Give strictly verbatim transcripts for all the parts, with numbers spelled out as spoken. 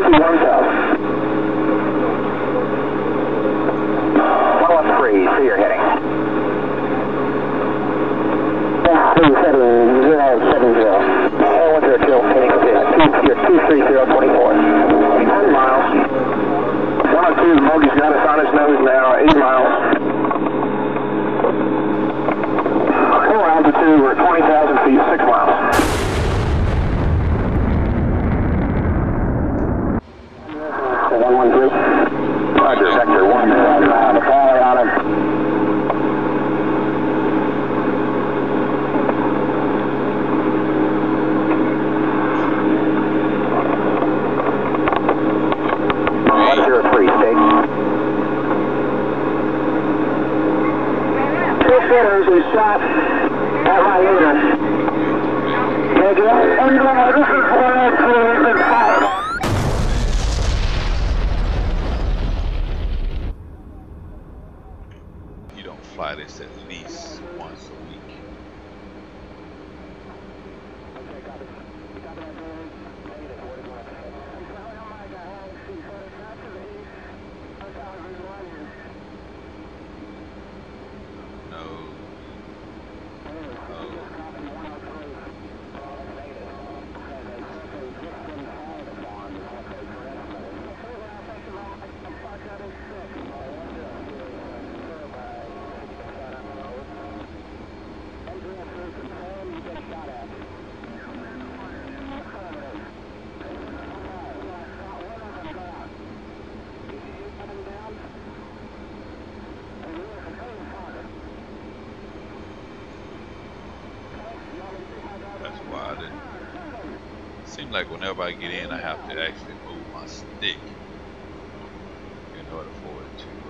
one thousand. one one three, see your heading. two seven zero seven zero. one zero two, heading okay. You're two three zero two four. ten miles. one oh two, Mogi's got us on his nose now, eight miles. Full altitude, we're at twenty thousand feet, six miles. one one three. Roger, Vector one. The power on him. one zero three, state. Two sitters who shot at my unit. Take it. And uh, this is one oh two, we've been fired. You don't fly this at least once a week. No. Oh. That's why I didn't. Seems like whenever I get in, I have to actually move my stick in order for it to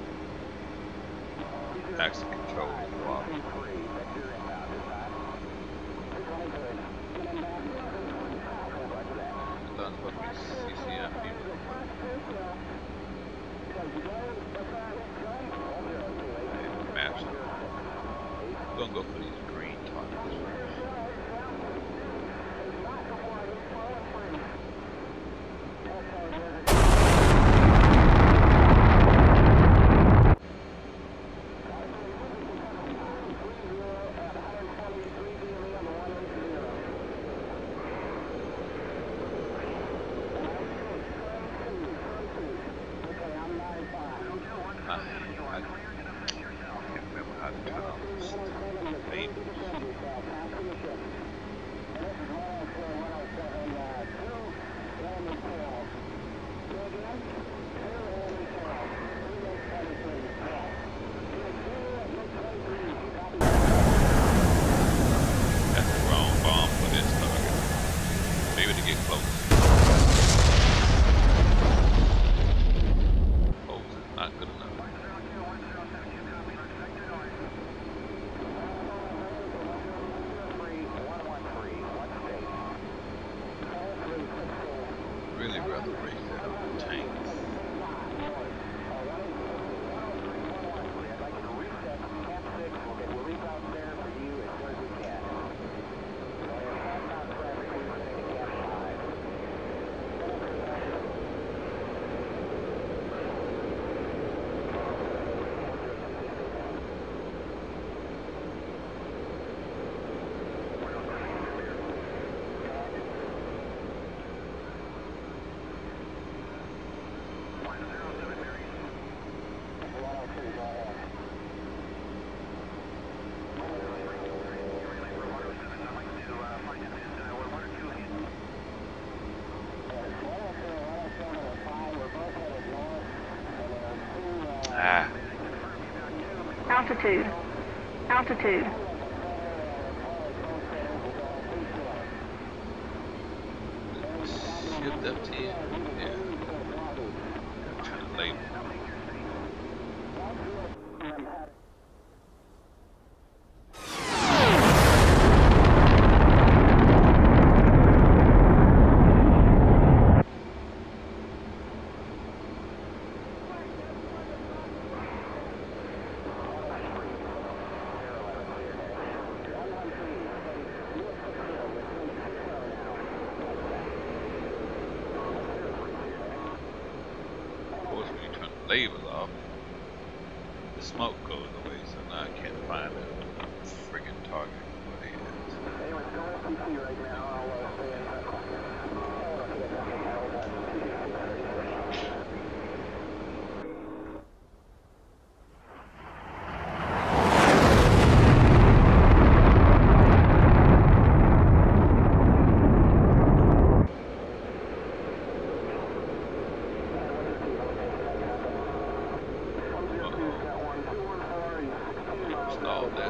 uh, actually control the throttle. Done supposed to be C C I P. Maps. I'm gonna go for these green targets first. Really rather race that over the tank. Ah. Altitude. Altitude. Shift F ten. Yeah. I'm trying to label. labels off. The smoke goes away, so now I can't find a friggin' target where they at. Anyway, it's going F T right now. I'll uh, stay in touch. Oh, okay, that's okay. Hold on. Install this.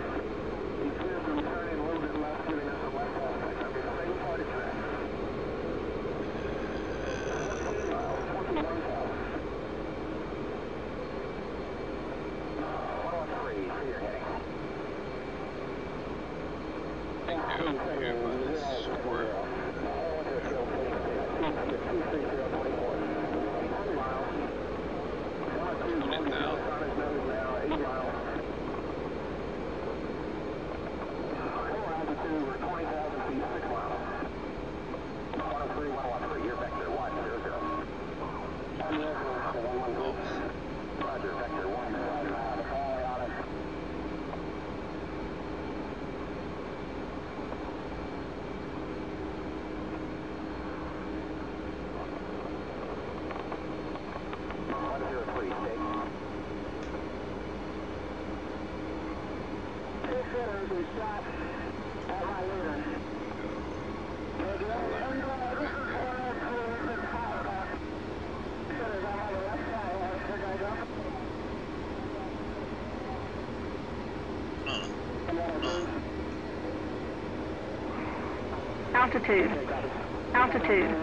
I think they're over here by this square. Twenty thousand. We're twenty thousand feet, six miles. one oh three, one one three, you're vector one zero zero. Roger, vector one zero zero. On it. one zero three, stay. Six hitters and shot. Altitude. Altitude.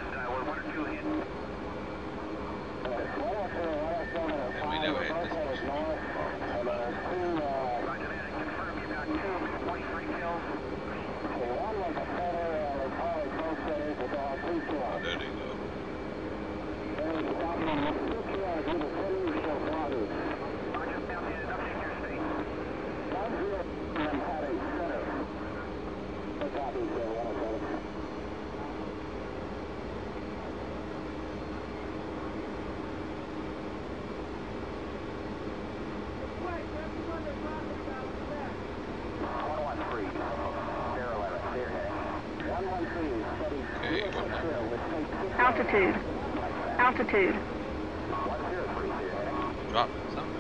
We never had this before. Oh, there they go. Okay, what now? Altitude. Altitude. Dropping something.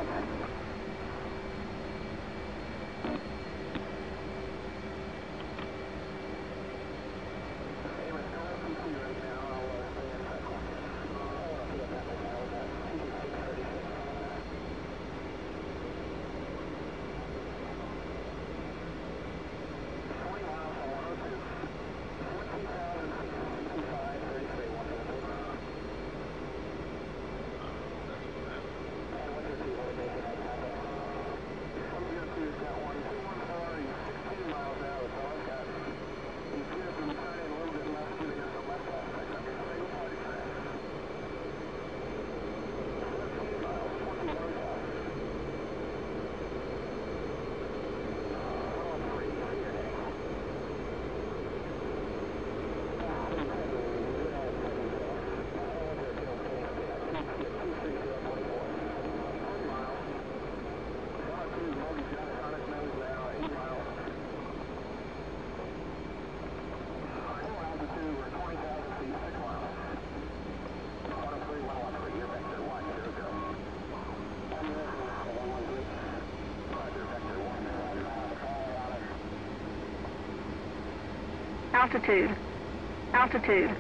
Altitude. Altitude.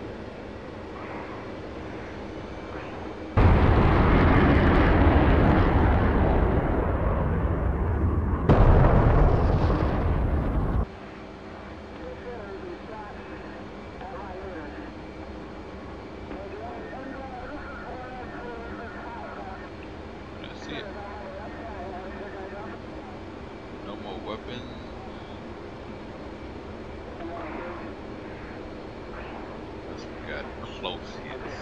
Let's see it. No more weapons. We got close hits.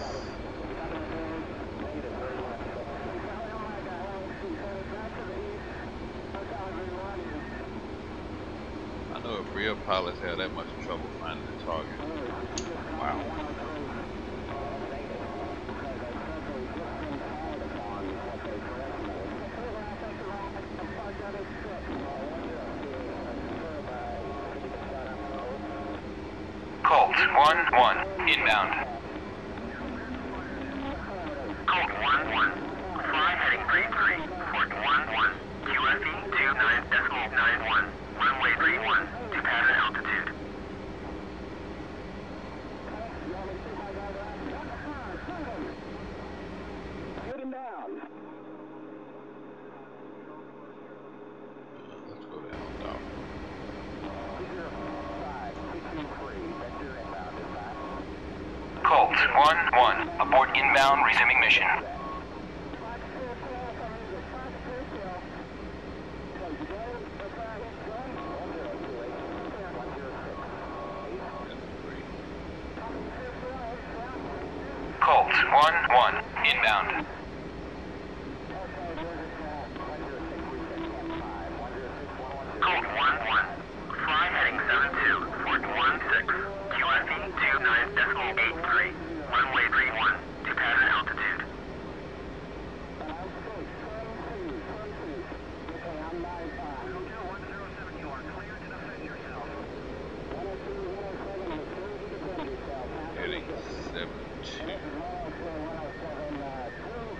I know if real pilots have that much trouble finding the target. Wow. Colt one one inbound. Colt one one. Fly heading three three. Port one one. Q F E two nine decimal nine one. Runway three one. To pattern altitude. Get him down. Let's go down, down. Colt one one. Abort inbound, resuming mission. Colt one one. Inbound. Colt one one. Fly heading seven two. Port one six. Q F E two nine decimal eight three. Runway three one. To pattern altitude. Heading seven two.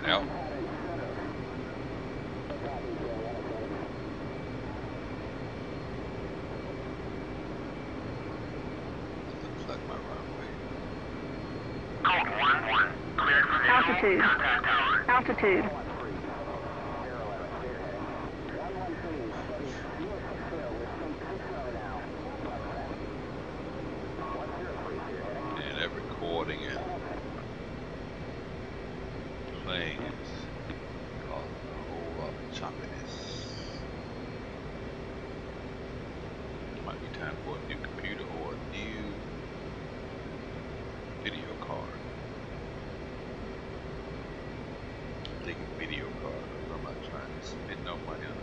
Out. Looks like my runway. Code one one. Cleared for visual. Altitude. Contact tower. Altitude. And that recording and playing is causing a whole lot of choppiness. It might be time for a new computer or a new video card. I'm thinking video card because I'm not trying to spend no money on it.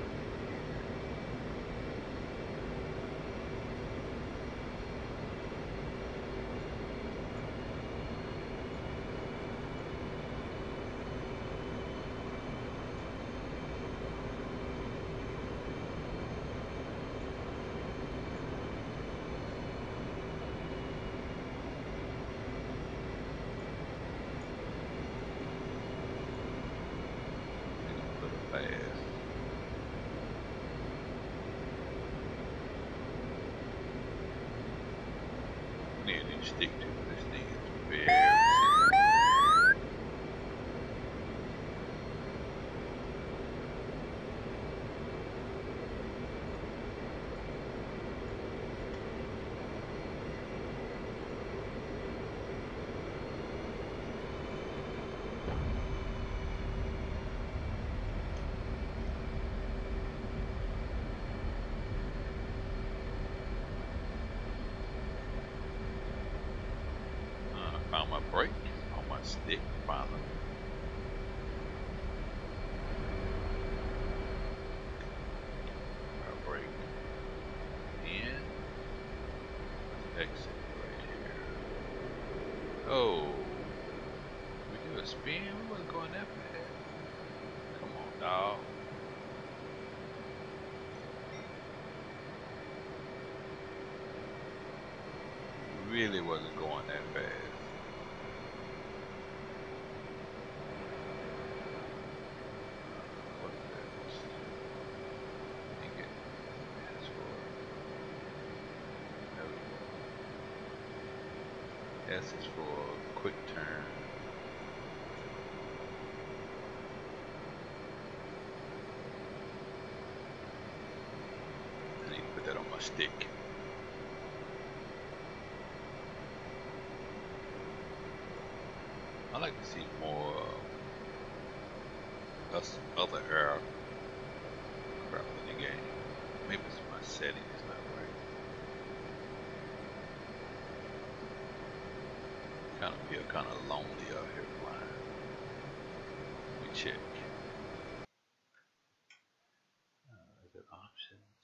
Stick to this thing is very simple. Found my brake on my stick finally. Our brake in, exit right here. Oh, we do a spin? We wasn't going that fast. Come on, dog. Really wasn't going that fast. S is for quick turn. I need to put that on my stick. I like to see more uh, us other aircraft in the game. Maybe it's my setting is not right. Kind of feel kind of lonely out here flying. Let me check. Uh, is it options?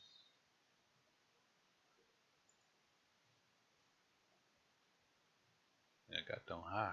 Yeah, I got them high.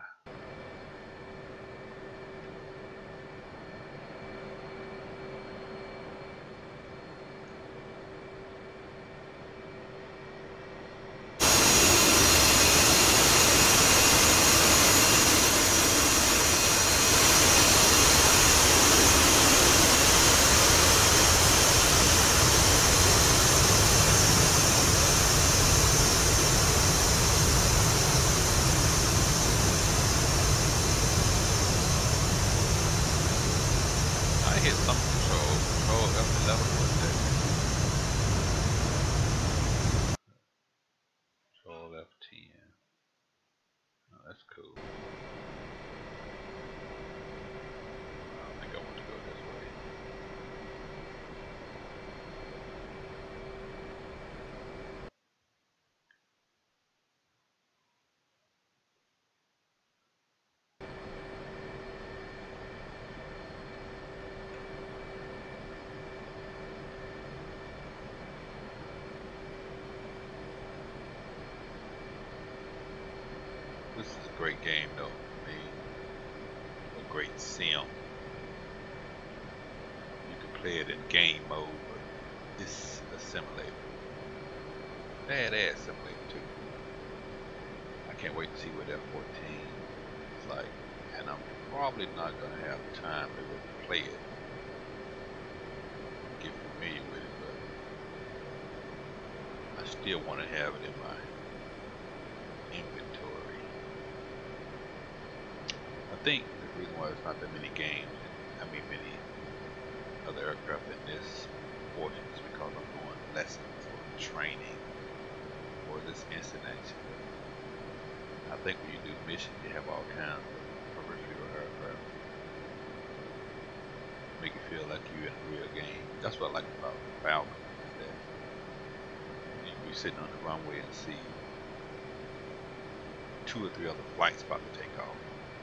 Hit some control, control F eleven was there. Control F ten. Oh, that's cool. I don't think I want to go this way. This is a great game though. I mean, a great sim. You can play it in game mode, but this is a simulator. Badass simulator too. I can't wait to see what F fourteen is like and I'm probably not gonna have time to really play it, get familiar with it, but I still want to have it in my inventory. I think the reason why there's not that many games, I mean many other aircraft in this portion, is because I'm doing lessons or training or this instant action. I think when you do missions, you have all kinds of peripheral aircraft. Make you feel like you're in a real game. That's what I like about Falcon, is that you can be sitting on the runway and see two or three other flights about to take off.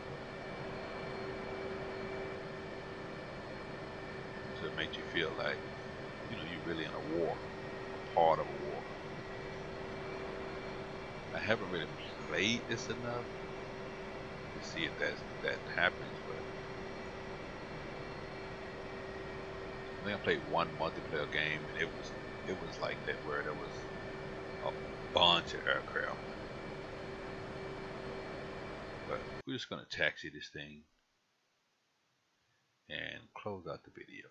So it makes you feel like, you know, you're really in a war, a part of a war. I haven't really played this enough to see if that's, that happens, but I think I played one multiplayer game and it was it was like that, where there was a bunch of aircraft. But we're just gonna taxi this thing and close out the video.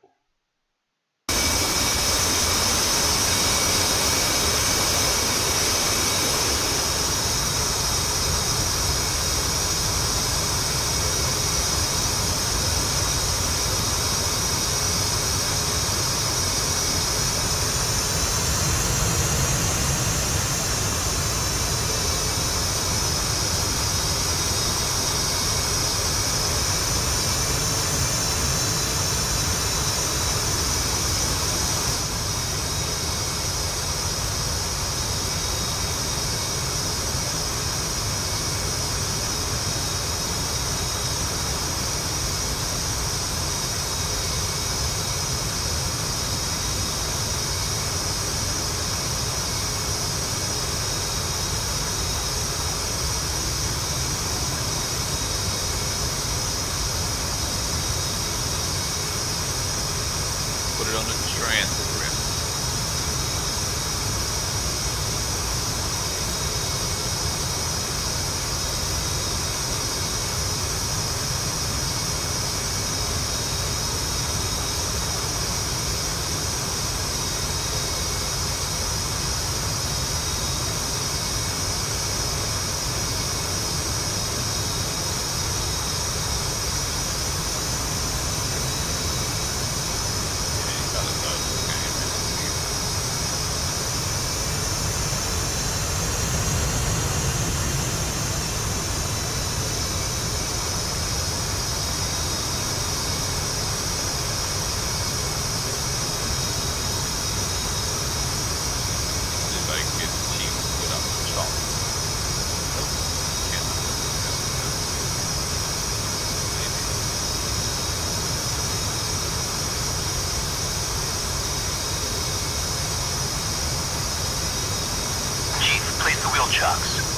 Put it on the transit rim. Place the wheel chocks.